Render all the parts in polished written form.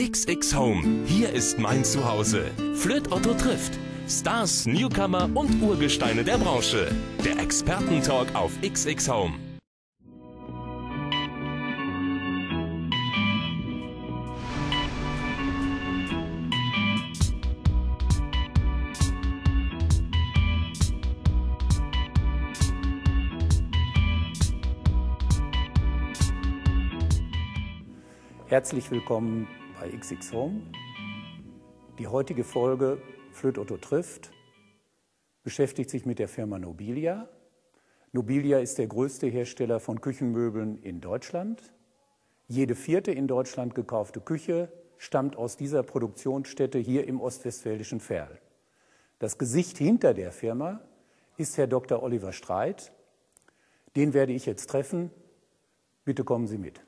XX Home, hier ist mein Zuhause. Flirt Otto trifft Stars, Newcomer und Urgesteine der Branche. Der Experten-Talk auf XX Home. Herzlich willkommen bei XX Home. Die heutige Folge Flirt Otto trifft beschäftigt sich mit der Firma Nobilia. Nobilia ist der größte Hersteller von Küchenmöbeln in Deutschland. Jede vierte in Deutschland gekaufte Küche stammt aus dieser Produktionsstätte hier im ostwestfälischen Verl. Das Gesicht hinter der Firma ist Herr Dr. Oliver Streit. Den werde ich jetzt treffen. Bitte kommen Sie mit.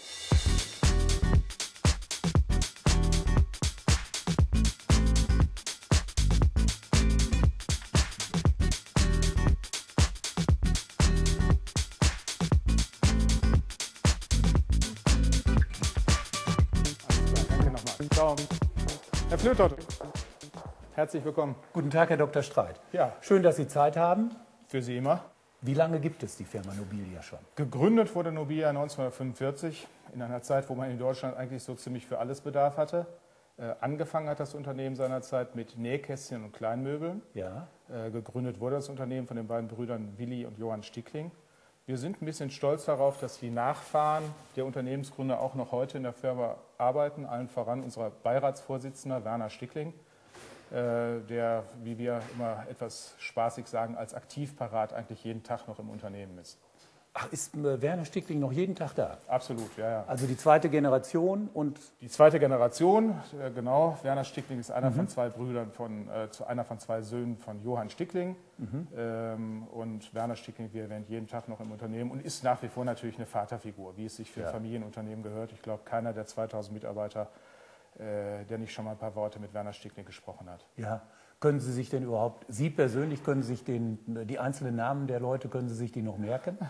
Herr Flirt Otto, herzlich willkommen. Guten Tag, Herr Dr. Streit. Ja. Schön, dass Sie Zeit haben. Für Sie immer. Wie lange gibt es die Firma Nobilia schon? Gegründet wurde Nobilia 1945, in einer Zeit, wo man in Deutschland eigentlich so ziemlich für alles Bedarf hatte. Angefangen hat das Unternehmen seinerzeit mit Nähkästchen und Kleinmöbeln. Ja. Gegründet wurde das Unternehmen von den beiden Brüdern Willi und Johann Stickling. Wir sind ein bisschen stolz darauf, dass die Nachfahren der Unternehmensgründer auch noch heute in der Firma arbeiten, allen voran unser Beiratsvorsitzender Werner Stickling, der, wie wir immer etwas spaßig sagen, als Aktivparat eigentlich jeden Tag noch im Unternehmen ist. Ach, ist Werner Stickling noch jeden Tag da? Absolut, ja, ja. Also die zweite Generation und... Die zweite Generation, genau. Werner Stickling ist einer von zwei Brüdern, einer von zwei Söhnen von Johann Stickling. Und Werner Stickling, wie erwähnt, jeden Tag noch im Unternehmen und ist nach wie vor natürlich eine Vaterfigur, wie es sich für ein Familienunternehmen gehört. Ich glaube, keiner der 2000 Mitarbeiter, der nicht schon mal ein paar Worte mit Werner Stickling gesprochen hat. Ja. Können Sie sich denn überhaupt, Sie persönlich, können Sie sich die einzelnen Namen der Leute, können Sie sich die noch merken?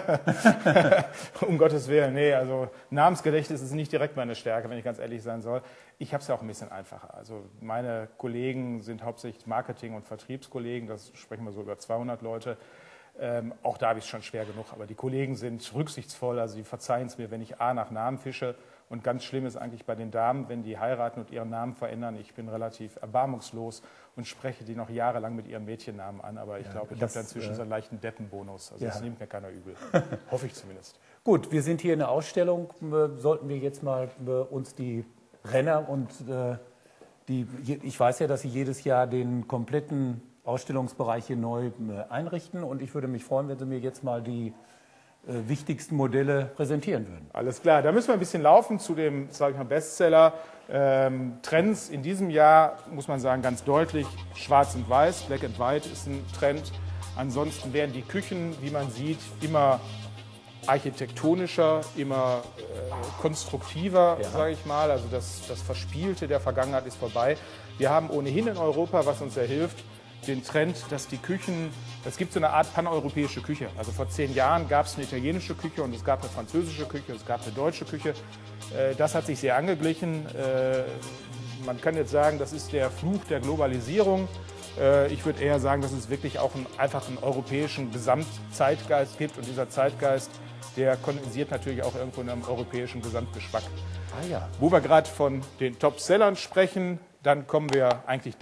Um Gottes Willen, nee, also Namensgedächtnis ist nicht direkt meine Stärke, wenn ich ganz ehrlich sein soll. Ich habe es ja auch ein bisschen einfacher. Also meine Kollegen sind hauptsächlich Marketing- und Vertriebskollegen, das sprechen wir so über 200 Leute. Auch da habe ich es schon schwer genug, aber die Kollegen sind rücksichtsvoll, also die verzeihen es mir, wenn ich nach Namen fische. Und ganz schlimm ist eigentlich bei den Damen, wenn die heiraten und ihren Namen verändern. Ich bin relativ erbarmungslos und spreche die noch jahrelang mit ihren Mädchennamen an. Aber ich glaube, ich habe da inzwischen so einen leichten Deppenbonus. Also das nimmt mir keiner übel. Hoffe ich zumindest. Gut, wir sind hier in der Ausstellung. Sollten wir jetzt mal uns die Renner und ich weiß ja, dass Sie jedes Jahr den kompletten Ausstellungsbereich hier neu einrichten. Und ich würde mich freuen, wenn Sie mir jetzt mal die wichtigsten Modelle präsentieren würden. Alles klar, da müssen wir ein bisschen laufen zu dem, sage ich mal, Bestseller. Trends in diesem Jahr, muss man sagen, ganz deutlich schwarz und weiß. Black and White ist ein Trend. Ansonsten werden die Küchen, wie man sieht, immer architektonischer, immer konstruktiver, sage ich mal. Also das Verspielte der Vergangenheit ist vorbei. Wir haben ohnehin in Europa, was uns sehr hilft, den Trend, dass die Küchen, es gibt so eine Art paneuropäische Küche. Also vor 10 Jahren gab es eine italienische Küche und es gab eine französische Küche, es gab eine deutsche Küche. Das hat sich sehr angeglichen. Man kann jetzt sagen, das ist der Fluch der Globalisierung. Ich würde eher sagen, dass es wirklich auch einfach einen europäischen Gesamtzeitgeist gibt und dieser Zeitgeist, der kondensiert natürlich auch irgendwo in einem europäischen Gesamtgeschmack. Ah ja. Wo wir gerade von den Top-Sellern sprechen, dann kommen wir eigentlich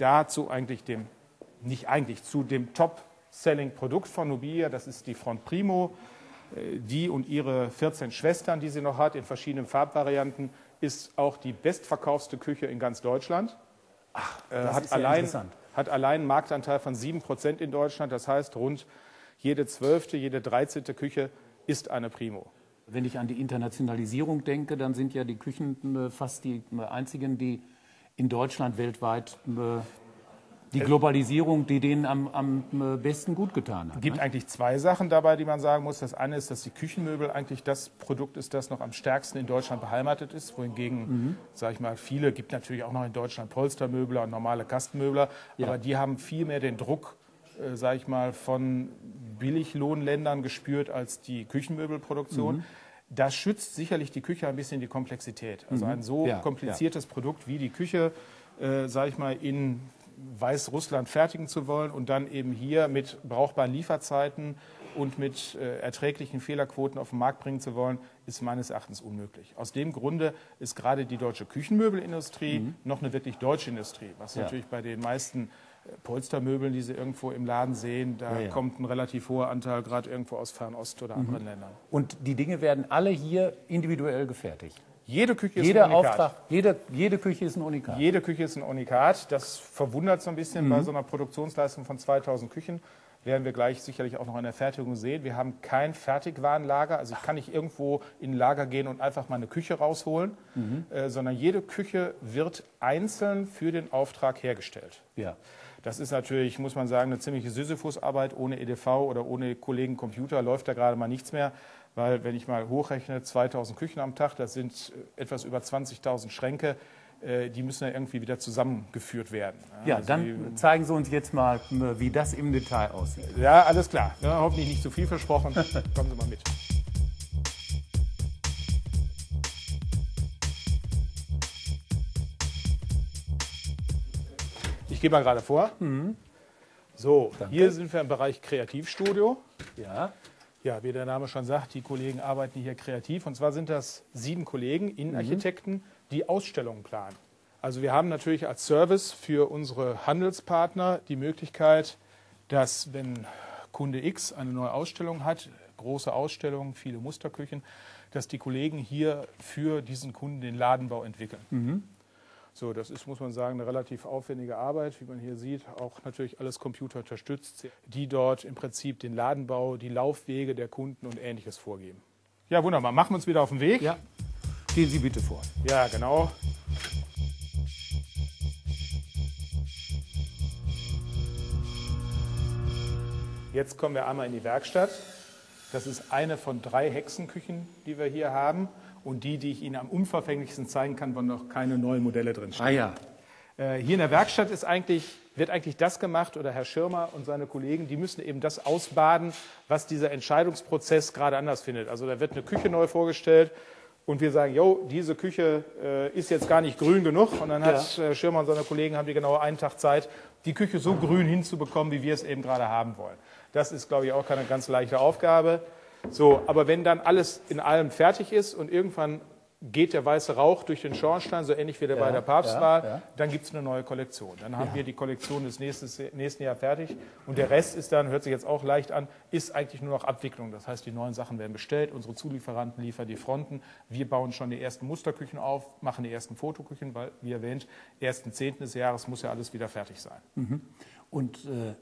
zu dem Top-Selling-Produkt von Nobilia, das ist die Front Primo. Die und ihre 14 Schwestern, die sie noch hat, in verschiedenen Farbvarianten, ist auch die bestverkaufste Küche in ganz Deutschland. Ach, das ist ja interessant. Hat allein einen Marktanteil von 7% in Deutschland, das heißt rund jede 12., jede 13. Küche ist eine Primo. Wenn ich an die Internationalisierung denke, dann sind ja die Küchen fast die einzigen, die in Deutschland weltweit die Globalisierung, die denen am besten gut getan hat. Es gibt eigentlich zwei Sachen dabei, die man sagen muss. Das eine ist, dass die Küchenmöbel eigentlich das Produkt ist, das noch am stärksten in Deutschland beheimatet ist. Wohingegen, sage ich mal, viele, gibt natürlich auch noch in Deutschland Polstermöbler und normale Kastenmöbler, aber die haben viel mehr den Druck, sage ich mal, von Billiglohnländern gespürt als die Küchenmöbelproduktion. Das schützt sicherlich die Küche ein bisschen die Komplexität. Also ein so kompliziertes Produkt wie die Küche, sage ich mal, in Weißrussland fertigen zu wollen und dann eben hier mit brauchbaren Lieferzeiten und mit erträglichen Fehlerquoten auf den Markt bringen zu wollen, ist meines Erachtens unmöglich. Aus dem Grunde ist gerade die deutsche Küchenmöbelindustrie noch eine wirklich deutsche Industrie, was natürlich bei den meisten Polstermöbeln, die Sie irgendwo im Laden sehen, da kommt ein relativ hoher Anteil gerade irgendwo aus Fernost oder anderen Ländern. Und die Dinge werden alle hier individuell gefertigt? Jede Küche ist Jeder ein Unikat. Auftrag, jede Küche ist ein Unikat? Jede Küche ist ein Unikat. Das verwundert so ein bisschen bei so einer Produktionsleistung von 2000 Küchen. Werden wir gleich sicherlich auch noch in der Fertigung sehen. Wir haben kein Fertigwarenlager. Also ich kann nicht irgendwo in ein Lager gehen und einfach mal eine Küche rausholen, sondern jede Küche wird einzeln für den Auftrag hergestellt. Ja. Das ist natürlich, muss man sagen, eine ziemliche Sisyphusarbeit. Ohne EDV oder ohne Kollegen Computer läuft da gerade mal nichts mehr. Weil, wenn ich mal hochrechne, 2000 Küchen am Tag, das sind etwas über 20.000 Schränke, die müssen ja irgendwie wieder zusammengeführt werden. Ja, also dann zeigen Sie uns jetzt mal, wie das im Detail aussieht. Ja, alles klar. Ja, hoffentlich nicht zu viel versprochen. Kommen Sie mal mit. Ich gehe mal gerade vor. So, hier sind wir im Bereich Kreativstudio. Ja. Ja, wie der Name schon sagt, die Kollegen arbeiten hier kreativ. Und zwar sind das 7 Kollegen, Innenarchitekten, die Ausstellungen planen. Also wir haben natürlich als Service für unsere Handelspartner die Möglichkeit, dass, wenn Kunde X eine neue Ausstellung hat, große Ausstellungen, viele Musterküchen, dass die Kollegen hier für diesen Kunden den Ladenbau entwickeln. So, das ist, muss man sagen, eine relativ aufwendige Arbeit, wie man hier sieht, auch natürlich alles computerunterstützt, die dort im Prinzip den Ladenbau, die Laufwege der Kunden und Ähnliches vorgeben. Ja, wunderbar. Machen wir uns wieder auf den Weg. Ja. Gehen Sie bitte vor. Ja, genau. Jetzt kommen wir einmal in die Werkstatt. Das ist eine von 3 Hexenküchen, die wir hier haben. Und die ich Ihnen am unverfänglichsten zeigen kann, wo noch keine neuen Modelle drinstehen. Ah ja. Hier in der Werkstatt wird eigentlich das gemacht, oder Herr Schirmer und seine Kollegen, die müssen eben das ausbaden, was dieser Entscheidungsprozess gerade anders findet. Also da wird eine Küche neu vorgestellt und wir sagen, jo, diese Küche ist jetzt gar nicht grün genug. Und dann hat Schirmer und seine Kollegen haben die genau einen Tag Zeit, die Küche so grün hinzubekommen, wie wir es eben gerade haben wollen. Das ist, glaube ich, auch keine ganz leichte Aufgabe. So, aber wenn dann alles in allem fertig ist und irgendwann geht der weiße Rauch durch den Schornstein, so ähnlich wie bei der Papstwahl, dann gibt es eine neue Kollektion. Dann haben wir die Kollektion des nächsten Jahr fertig und der Rest ist dann, hört sich jetzt auch leicht an, ist eigentlich nur noch Abwicklung. Das heißt, die neuen Sachen werden bestellt, unsere Zulieferanten liefern die Fronten, wir bauen schon die ersten Musterküchen auf, machen die ersten Fotoküchen, weil, wie erwähnt, 1.10. des Jahres muss ja alles wieder fertig sein. Und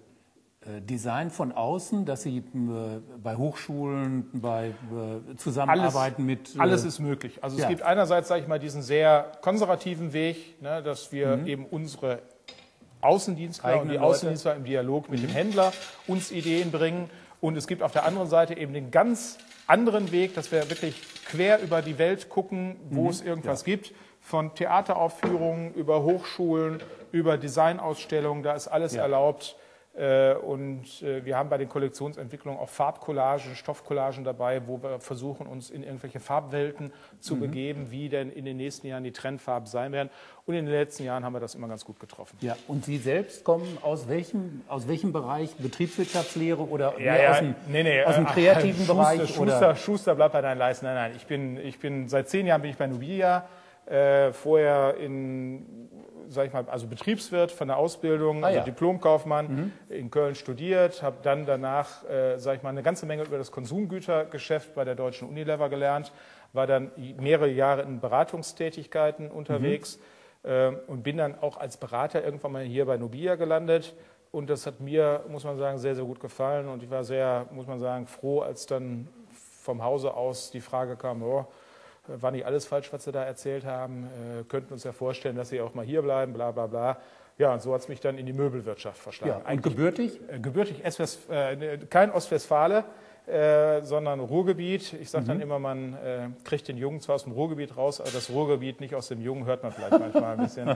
Design von außen, dass Sie bei Hochschulen, bei Zusammenarbeiten mit... Alles ist möglich. Also es gibt einerseits, sage ich mal, diesen sehr konservativen Weg, ne, dass wir eben unsere Außendienstler und die Außendienstler im Dialog mit dem Händler uns Ideen bringen. Und es gibt auf der anderen Seite eben den ganz anderen Weg, dass wir wirklich quer über die Welt gucken, wo es irgendwas gibt. Von Theateraufführungen über Hochschulen, über Designausstellungen, da ist alles erlaubt. Und wir haben bei den Kollektionsentwicklungen auch Farbcollagen, Stoffcollagen dabei, wo wir versuchen, uns in irgendwelche Farbwelten zu begeben, wie denn in den nächsten Jahren die Trendfarben sein werden. Und in den letzten Jahren haben wir das immer ganz gut getroffen. Ja, und Sie selbst kommen aus welchem Bereich? Betriebswirtschaftslehre oder aus dem kreativen Bereich? Schuster, bleib bei deinen Leisten. Nein, ich bin seit 10 Jahren bin ich bei Nobilia, vorher sag ich mal, also Betriebswirt von der Ausbildung, also Diplomkaufmann, in Köln studiert, habe dann danach, sag ich mal, eine ganze Menge über das Konsumgütergeschäft bei der deutschen Unilever gelernt, war dann mehrere Jahre in Beratungstätigkeiten unterwegs und bin dann auch als Berater irgendwann mal hier bei Nobilia gelandet. Und das hat mir, muss man sagen, sehr, sehr gut gefallen. Und ich war sehr, muss man sagen, froh, als dann vom Hause aus die Frage kam, war nicht alles falsch, was Sie da erzählt haben, könnten uns ja vorstellen, dass Sie auch mal hier bleiben, bla bla bla. Ja, und so hat es mich dann in die Möbelwirtschaft verschlagen. Ja, und gebürtig? Gebürtig kein Ostwestfale, sondern Ruhrgebiet. Ich sage dann immer, man kriegt den Jungen zwar aus dem Ruhrgebiet raus, aber das Ruhrgebiet nicht aus dem Jungen, hört man vielleicht manchmal ein bisschen.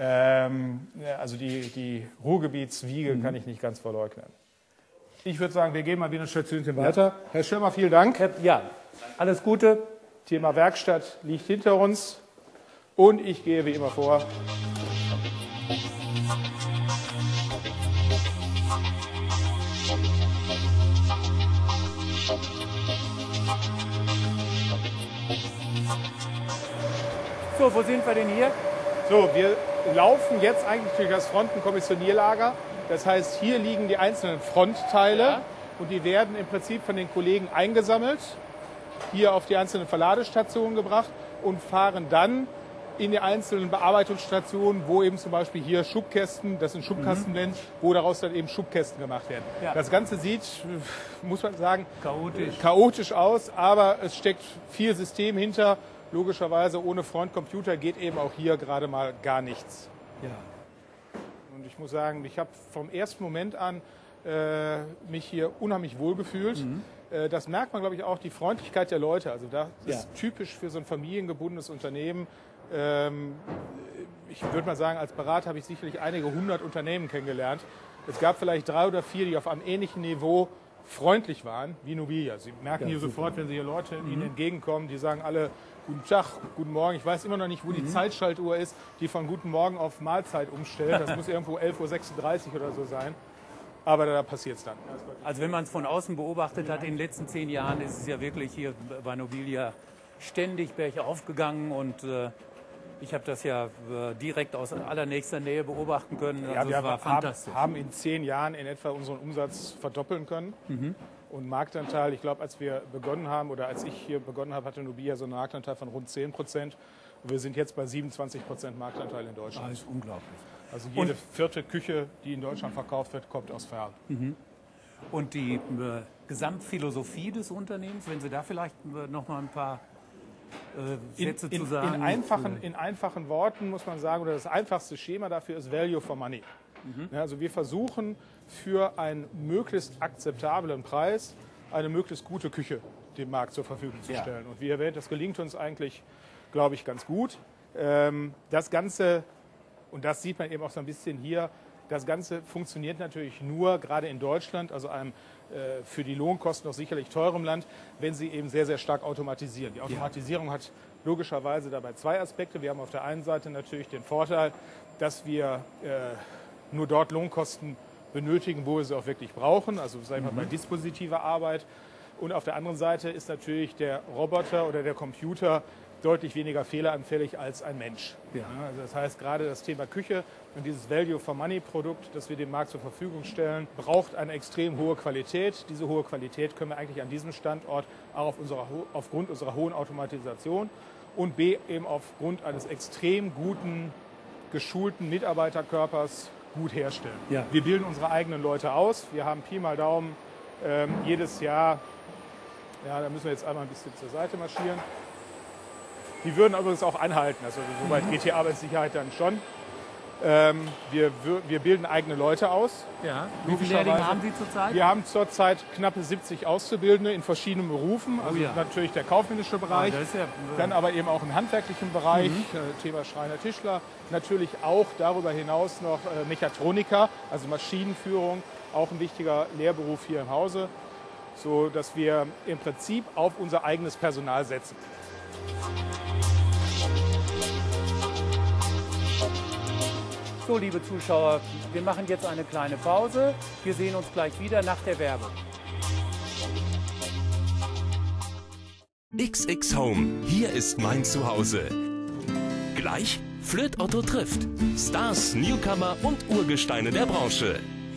Also die Ruhrgebietswiege kann ich nicht ganz verleugnen. Ich würde sagen, wir gehen mal wieder ein Stückchen weiter. Herr Schirmer, vielen Dank. Ja, alles Gute. Thema Werkstatt liegt hinter uns und ich gehe wie immer vor. So, wo sind wir denn hier? So, wir laufen jetzt eigentlich durch das Frontenkommissionierlager. Das heißt, hier liegen die einzelnen Frontteile und die werden im Prinzip von den Kollegen eingesammelt, hier auf die einzelnen Verladestationen gebracht und fahren dann in die einzelnen Bearbeitungsstationen, wo eben zum Beispiel hier Schubkästen, das sind Schubkastenblenden, wo daraus dann eben Schubkästen gemacht werden. Ja. Das Ganze sieht, muss man sagen, chaotisch aus, aber es steckt viel System hinter. Logischerweise ohne Frontcomputer geht eben auch hier gerade mal gar nichts. Ja. Und ich muss sagen, ich habe vom ersten Moment an mich hier unheimlich wohl gefühlt. Das merkt man, glaube ich, auch die Freundlichkeit der Leute. Also das ist typisch für so ein familiengebundenes Unternehmen. Ich würde mal sagen, als Berater habe ich sicherlich einige 100 Unternehmen kennengelernt. Es gab vielleicht 3 oder 4, die auf einem ähnlichen Niveau freundlich waren wie Nobilia. Sie merken hier sofort, wenn Sie hier Leute Ihnen entgegenkommen, die sagen alle Guten Tag, guten Morgen. Ich weiß immer noch nicht, wo die Zeitschaltuhr ist, die von Guten Morgen auf Mahlzeit umstellt. Das muss irgendwo 11:36 Uhr oder so sein. Aber da passiert es dann. Also wenn man es von außen beobachtet hat, in den letzten 10 Jahren ist es ja wirklich hier bei Nobilia ständig bergauf gegangen und ich habe das ja direkt aus allernächster Nähe beobachten können. Also ja, es war fantastisch. Haben in 10 Jahren in etwa unseren Umsatz verdoppeln können. Und Marktanteil, ich glaube, als wir begonnen haben oder als ich hier begonnen habe, hatte Nobilia so einen Marktanteil von rund 10%. Und wir sind jetzt bei 27% Marktanteil in Deutschland. Das ist unglaublich. Also jede 4. Küche, die in Deutschland verkauft wird, kommt aus Verl. Und die Gesamtphilosophie des Unternehmens, wenn Sie da vielleicht noch mal ein paar Sätze zu sagen? In einfachen Worten muss man sagen, oder das einfachste Schema dafür ist Value for Money. Ja, also wir versuchen für einen möglichst akzeptablen Preis eine möglichst gute Küche dem Markt zur Verfügung zu stellen. Und wie erwähnt, das gelingt uns eigentlich, glaube ich, ganz gut. Das Ganze, und das sieht man eben auch so ein bisschen hier, das Ganze funktioniert natürlich nur, gerade in Deutschland, also einem für die Lohnkosten noch sicherlich teurem Land, wenn Sie eben sehr, sehr stark automatisieren. Die Automatisierung hat logischerweise dabei 2 Aspekte. Wir haben auf der einen Seite natürlich den Vorteil, dass wir nur dort Lohnkosten benötigen, wo wir sie auch wirklich brauchen, also sagen wir mal bei dispositiver Arbeit. Und auf der anderen Seite ist natürlich der Roboter oder der Computer deutlich weniger fehleranfällig als ein Mensch. Ja. Also das heißt, gerade das Thema Küche und dieses Value-for-Money-Produkt, das wir dem Markt zur Verfügung stellen, braucht eine extrem hohe Qualität. Diese hohe Qualität können wir eigentlich an diesem Standort auch aufgrund unserer hohen Automatisation und B eben aufgrund eines extrem guten, geschulten Mitarbeiterkörpers gut herstellen. Ja. Wir bilden unsere eigenen Leute aus. Wir haben Pi mal Daumen jedes Jahr, ja, da müssen wir jetzt einmal ein bisschen zur Seite marschieren. Die würden übrigens auch anhalten, also soweit geht die Arbeitssicherheit dann schon. Wir bilden eigene Leute aus. Ja. Wie viele Lehrlinge haben Sie zurzeit? Wir haben zurzeit knappe 70 Auszubildende in verschiedenen Berufen. Also natürlich der kaufmännische Bereich, dann aber eben auch im handwerklichen Bereich, Thema Schreiner, Tischler. Natürlich auch darüber hinaus noch Mechatroniker, also Maschinenführung, auch ein wichtiger Lehrberuf hier im Hause, so dass wir im Prinzip auf unser eigenes Personal setzen. So, liebe Zuschauer, wir machen jetzt eine kleine Pause. Wir sehen uns gleich wieder nach der Werbung. XX Home, hier ist mein Zuhause. Gleich Flöt Otto trifft Stars, Newcomer und Urgesteine der Branche.